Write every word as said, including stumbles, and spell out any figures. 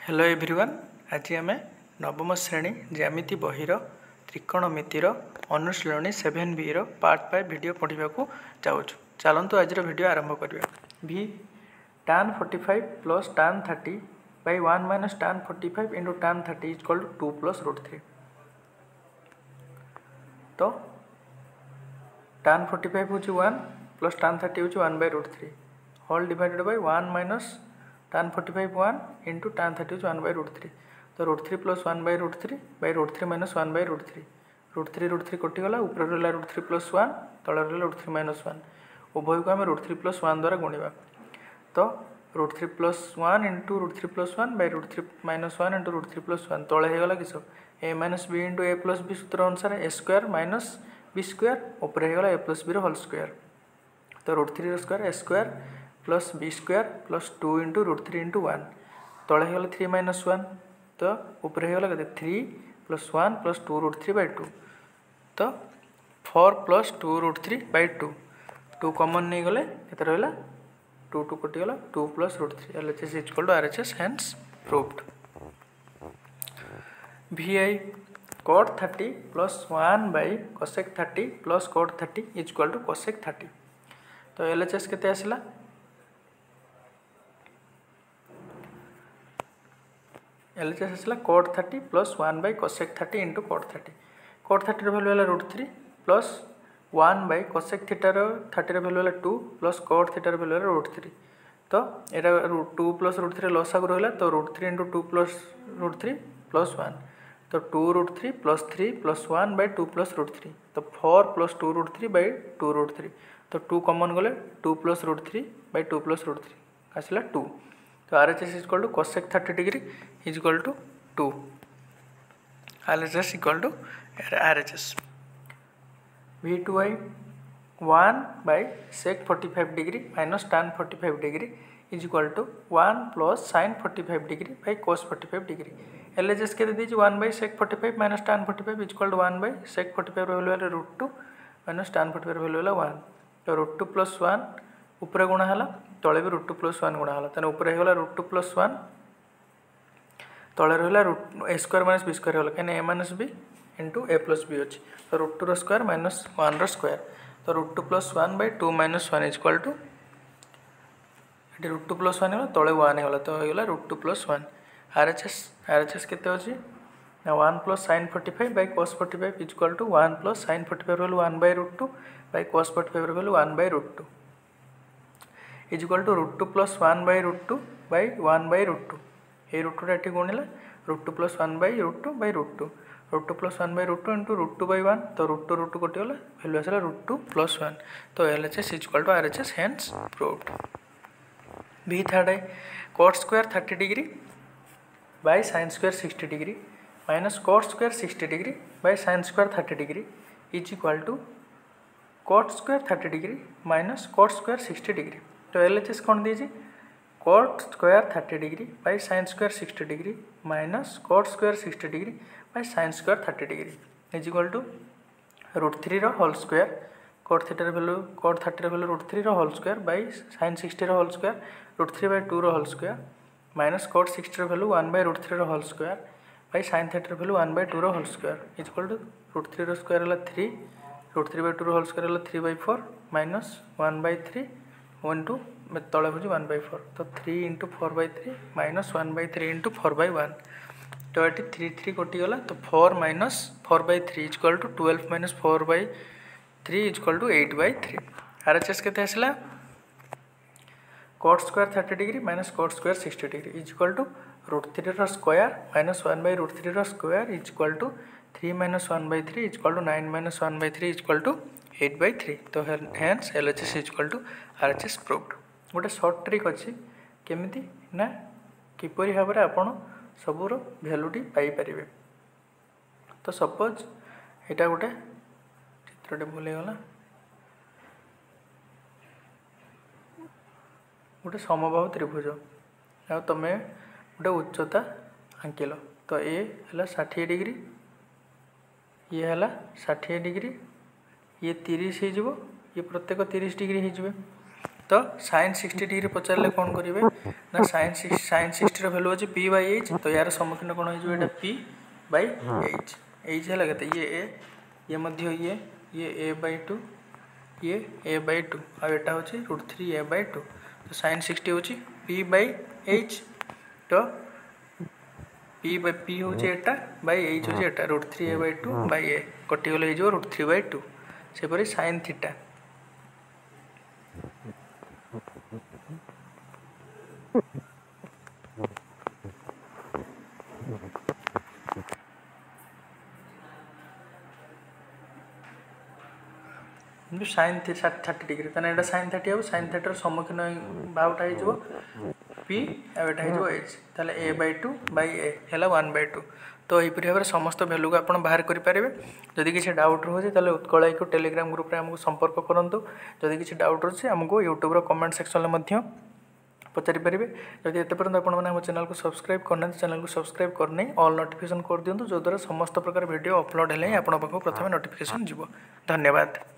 Hello everyone. आज आम नवम श्रेणी ज्यामिति बहिर त्रिकोणमितिर अनुशीलनी सेवेन भी पार्ट फाइव वीडियो पढ़ा जाऊँ। चलतु आज वीडियो आरंभ करवा। भी tan forty five plus tan thirty by one minus tan forty five into tan thirty equal to two plus root three. तो tan फोर्टी फाइव हूँ वन प्लस tan थर्टी हूँ one by root three whole divided by one minus tan forty five one into tan thirty one by root three. तो root three plus one by root three by root three minus one by root three root three root three कटिगला ऊपर रहा root three plus one तले रहा root three minus one उभय को आम root three plus one द्वारा गुणा। तो root three plus one into root three plus one by root three minus one into root three plus one तले होगा किस a minus b into a plus b सूत्र अनुसार a square minus b square ऊपर होगा a plus b whole square. तो root three square a square plus b square plus two into root three into one तले होगा three minus one तो ऊपर होगा कहते three plus one plus two root three by two. तो four plus two root three by two two common नहीं गले के रहा टू टू कटिगला two plus root three L H S equal to R H S hence proved. भी i cot thirty plus one by cosec thirty plus cot thirty equal to cosec thirty. तो L H S केते आसला L H S आसला cot thirty plus one by cosec thirty into cot thirty. Cot thirty value है root three plus one by cosec थीटार thirty value है two plus cot थीटार value है root three. तो यहाँ टू प्लस रूट थ्री लसागु रहा तो root three into two plus root three plus one तो two root three plus three plus one by two plus root three तो four plus two root three by two root three तो two common गले two plus root three by two plus root three आसला two. तो R H S equal to cosec thirty degree is equal to two R H S equal to R H S. भी two i one by sec forty five degree minus tan forty five degree is equal to one plus sine forty five degree by cos forty five degree. L H S के दीजिए one by sec forty five minus tan forty five is equal to one by sec forty five value है root two minus tan forty five value है one. तो root two plus one ऊपर गुणा है तले भी रूट टू प्लस वन गुणा है तेना ऊपर होगा रूट टू प्लस वन तले रहा root a square minus b square होगा कहीं a minus b into a plus b अच्छी। तो root two square minus one square तो root two plus one by two minus one is equal to ये root two plus one है तले one होगा तो होगा root two plus one. R H S R H S केते अच्छी one plus sine forty five by cos forty five is equal to one plus sine forty five value one by root two by cos forty five value one by root two is equal to root two plus one by root two by one by root two ये root टूटा ये गुणिले root two plus one by root two by root two root two plus one by root two into root two by one तो root two root to कटिगला value आसला root two plus one. तो L H S is equal to R H S hence proved. भी third है cot square thirty degree by sine square sixty degree minus cot square sixty degree by sine square thirty degree is equal to cot square thirty degree minus cot square sixty degree. तो L H S कौन दीजिए cot square thirty degree by sine square sixty degree minus cot square sixty degree by sine square thirty degree is equal to root three whole square cot थीटार value cot thirty value root three whole square by sine sixty whole square root three by two whole square minus cot sixty value one by root three whole square by sine thirty value one by two whole square is equal to root three square है three root three by two whole square है three by four minus one by three one two तले हूँ one by four तो three into four by three minus one by three into four by one तो ये three three कटिगला तो four minus four by three is equal to twelve minus four by three is equal to eight by three. R H S के आसला cot square thirty degree minus cot square sixty degree is equal to root three square minus one by root three square is equal to three minus one by three is equal to nine minus one by three is equal to eight by three. तो hence L H S is equal to R H S proved. गोटे short trick अच्छी केमिति ना किपरि भाव में आपण सबूर भैल्यूटी Piper. तो suppose यहाँ गोटे चित्रटे भूलगला गोटे समबाहु त्रिभुज आ तुम गोटे उच्चता आंकिल तो ये है षाठी डिग्री ये है षाठी डिग्री ये तीस हो ये प्रत्येक तीस डिग्री हो तो साइन सिक्सटी डिग्री पचारे कौन करेंगे ना साइन साइन सिक्सटी भैल्यू अच्छे पी बाई एच तो यार सम्मुखीन कौन हो पी बाई एच एच है कहते ये ए ये मध्य ये ये ए बाई टू ये ए बाई टू आटा हूँ root three a by two तो साइन सिक्सटी हूँ पी बाई एच तो पी बाई पी हूँ एटा बाई एच हूँ एटा root three a by two by a कटिगले हो रूट थ्री बाई टू सेपरी sine theta sine thirty degree तो यहाँ साइन थर्टी हम साइन थर्टर सम्मुखीन बाहुटा हो पी आटा हो एच ताले a by two by a है वन बाई टू तो यहीपरी भाव में समस्त भैल्यू को आप बाहर करेंगे जदि किसी डाउट रोचे तो उत्कल को टेलीग्राम ग्रुप में आमको संपर्क करूँ जदि किसी डाउट रोचे आमको यूट्यूब कमेंट सेक्शन में पचारि पारे जदि एत पर्यटन आपने आम चैनल को सब्सक्राइब करना चैनल को सब्सक्राइब करने ऑल नोटिफिकेशन कर दिंतु जो द्वारा समस्त प्रकार वीडियो अपलोड हेले आपको प्रथम नोटिफिकेशन जीव धन्यवाद।